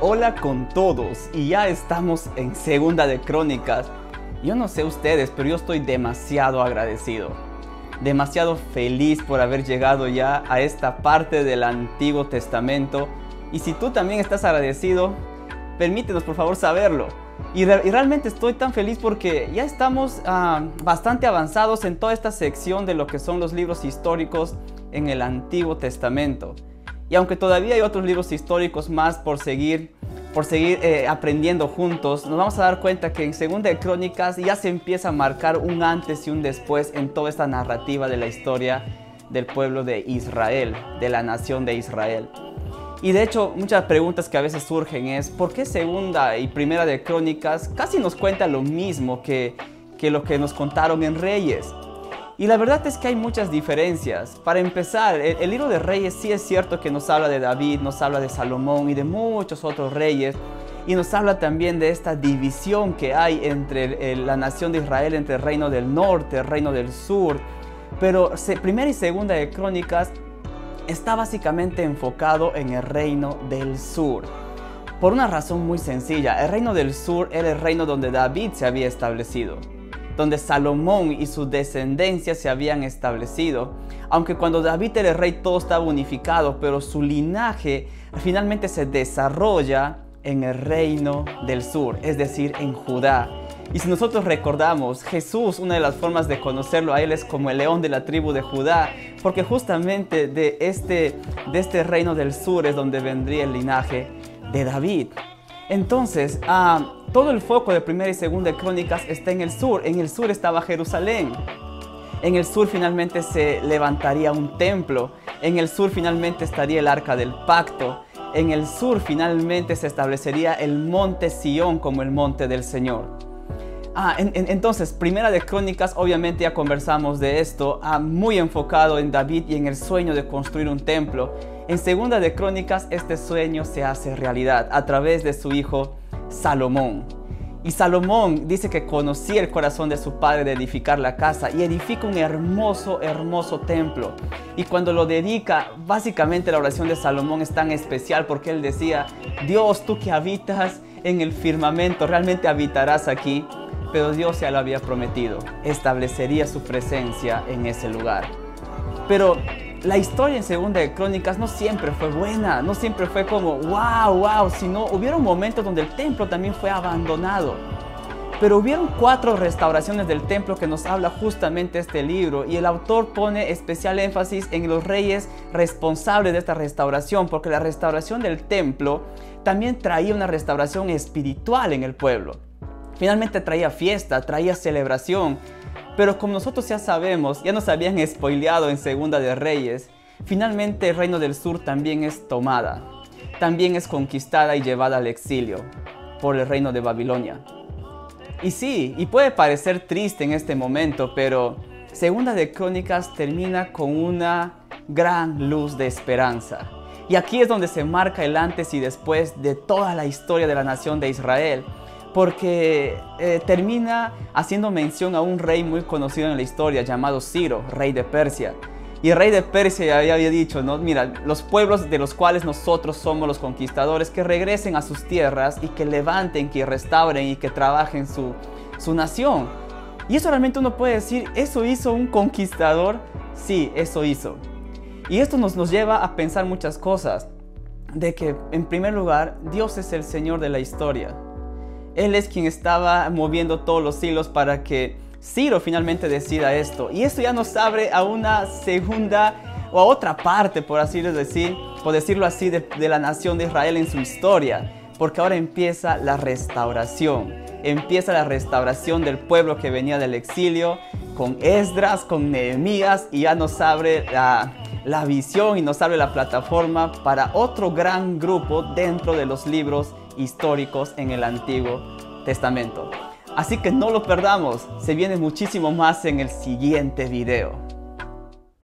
Hola con todos, y ya estamos en Segunda de Crónicas. Yo no sé ustedes, pero yo estoy demasiado agradecido, demasiado feliz por haber llegado ya a esta parte del Antiguo Testamento. Y si tú también estás agradecido, permítenos por favor saberlo. Y realmente estoy tan feliz porque ya estamos bastante avanzados en toda esta sección de lo que son los libros históricos en el Antiguo Testamento. Y aunque todavía hay otros libros históricos más por seguir aprendiendo juntos, nos vamos a dar cuenta que en Segunda de Crónicas ya se empieza a marcar un antes y un después en toda esta narrativa de la historia del pueblo de Israel, de la nación de Israel. Y de hecho, muchas preguntas que a veces surgen es ¿por qué Segunda y Primera de Crónicas casi nos cuenta lo mismo que lo que nos contaron en Reyes? Y la verdad es que hay muchas diferencias. Para empezar, el libro de Reyes sí es cierto que nos habla de David, nos habla de Salomón y de muchos otros reyes. Y nos habla también de esta división que hay entre la nación de Israel, entre el reino del norte, el reino del sur. Pero Primera y Segunda de Crónicas está básicamente enfocado en el reino del sur. Por una razón muy sencilla, el reino del sur era el reino donde David se había establecido, donde Salomón y su descendencia se habían establecido. Aunque cuando David era el rey todo estaba unificado, pero su linaje finalmente se desarrolla en el reino del sur, es decir, en Judá. Y si nosotros recordamos, Jesús, una de las formas de conocerlo a él es como el león de la tribu de Judá, porque justamente de este reino del sur es donde vendría el linaje de David. Entonces, todo el foco de Primera y Segunda de Crónicas está en el sur. En el sur estaba Jerusalén. En el sur finalmente se levantaría un templo. En el sur finalmente estaría el Arca del Pacto. En el sur finalmente se establecería el monte Sión como el monte del Señor. Entonces, Primera de Crónicas, obviamente ya conversamos de esto, muy enfocado en David y en el sueño de construir un templo. En Segunda de Crónicas, este sueño se hace realidad a través de su hijo Salomón. Y Salomón dice que conocía el corazón de su padre de edificar la casa y edifica un hermoso, hermoso templo. Y cuando lo dedica, básicamente la oración de Salomón es tan especial porque él decía: Dios, tú que habitas en el firmamento, realmente habitarás aquí. Pero Dios ya lo había prometido, establecería su presencia en ese lugar. Pero la historia en Segunda de Crónicas no siempre fue buena, no siempre fue como wow, sino hubieron momentos donde el templo también fue abandonado. Pero hubieron 4 restauraciones del templo que nos habla justamente este libro, y el autor pone especial énfasis en los reyes responsables de esta restauración, porque la restauración del templo también traía una restauración espiritual en el pueblo. Finalmente traía fiesta, traía celebración, pero como nosotros ya sabemos, ya nos habían spoileado en Segunda de Reyes, finalmente el reino del sur también es tomada, también es conquistada y llevada al exilio por el reino de Babilonia. Y sí, y puede parecer triste en este momento, pero Segunda de Crónicas termina con una gran luz de esperanza. Y aquí es donde se marca el antes y después de toda la historia de la nación de Israel. Porque termina haciendo mención a un rey muy conocido en la historia llamado Ciro, rey de Persia. Y el rey de Persia ya había dicho, ¿no? Mira, los pueblos de los cuales nosotros somos los conquistadores, que regresen a sus tierras y que levanten, que restauren y que trabajen su nación. Y eso realmente uno puede decir, ¿eso hizo un conquistador? Sí, eso hizo. Y esto nos lleva a pensar muchas cosas. De que, en primer lugar, Dios es el Señor de la historia. Él es quien estaba moviendo todos los hilos para que Ciro finalmente decida esto. Y esto ya nos abre a una segunda o a otra parte, por decirlo así, de la nación de Israel en su historia. Porque ahora empieza la restauración. Empieza la restauración del pueblo que venía del exilio con Esdras, con Nehemías, y ya nos abre la visión y nos abre la plataforma para otro gran grupo dentro de los libros históricos en el Antiguo Testamento. Así que no lo perdamos, se viene muchísimo más en el siguiente video.